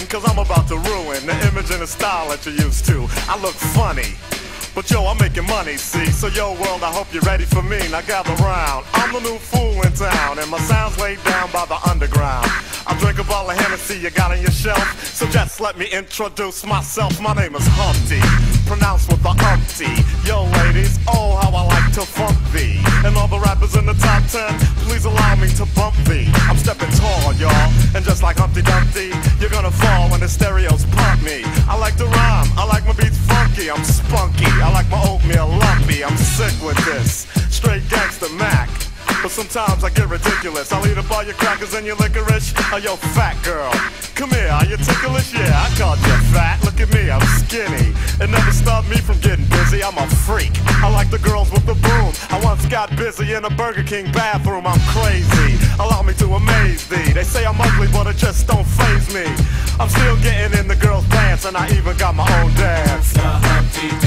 cause I'm about to ruin the image and the style that you're used to. I look funny, but yo, I'm making money, see? So yo, world, I hope you're ready for me. Now gather round. I'm the new fool in town, and my sound's laid down by the underground. I drink a bottle of Hennessy you got on your shelf, so just let me introduce myself. My name is Humpty, pronounced with the Humpty. Yo, ladies, oh, how I like to funk thee. And all the rappers in the top 10, please allow me to bump thee. I'm stepping tall, y'all, and just like Humpty Dumpty, you're gonna fall when the stereos pump me. I like to rhyme, I like my beats funky, I'm spunky. I like my oatmeal lumpy, I'm sick with this straight gangster Mac. But sometimes I get ridiculous. I'll eat up all your crackers and your licorice. Oh, yo, fat girl, come here, are you ticklish? Yeah, I called you fat. Look at me, I'm skinny. It never stopped me from getting busy. I'm a freak. I like the girls with the boom. I once got busy in a Burger King bathroom. I'm crazy. Allow me to amaze thee. They say I'm ugly, but it just don't faze me. I'm still getting in the girls' pants, and I even got my own dance. The Humpty